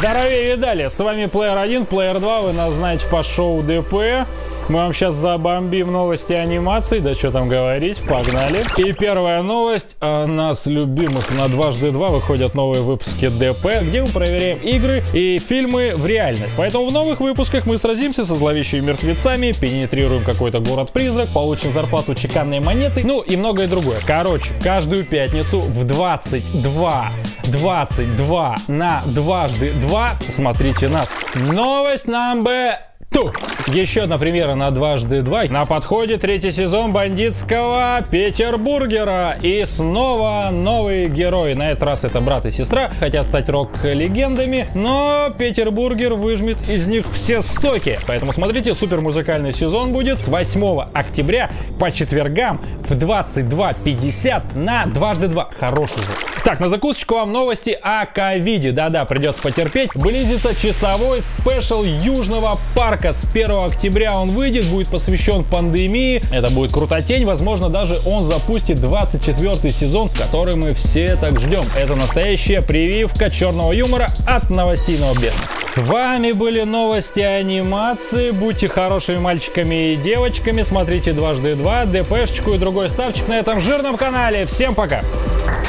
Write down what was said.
Здоровее видали, с вами Плеер 1, Плеер 2, вы нас знаете по шоу ДП. Мы вам сейчас забомбим новости анимации, да что там говорить, погнали. И первая новость о нас любимых. На дважды два выходят новые выпуски ДП, где мы проверяем игры и фильмы в реальность. Поэтому в новых выпусках мы сразимся со зловещими мертвецами, пенетрируем какой-то город-призрак, получим зарплату чеканной монеты, ну и многое другое. Короче, каждую пятницу в 22 на дважды два смотрите нас. Новость number 2. Еще одна премьера на дважды два. На подходе третий сезон бандитского Петербургера. И снова новые герои. На этот раз это брат и сестра. Хотят стать рок-легендами, но Петербургер выжмет из них все соки. Поэтому смотрите, супер музыкальный сезон будет с 8 октября по четвергам в 22:50 на дважды два. Хороший же. Так, на закусочку вам новости о ковиде. Да-да, придется потерпеть. Близится часовой спешл Южного парка. С 1 октября он выйдет, будет посвящен пандемии. Это будет крутотень. Возможно, даже он запустит 24-й сезон, который мы все так ждем. Это настоящая прививка черного юмора от новостейного бизнеса. С вами были новости анимации. Будьте хорошими мальчиками и девочками. Смотрите дважды два, ДПшечку и другой ставчик на этом жирном канале. Всем пока!